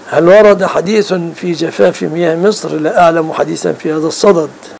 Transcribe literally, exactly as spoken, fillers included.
هل ورد حديث في جفاف مياه مصر؟ لا أعلم حديثا في هذا الصدد.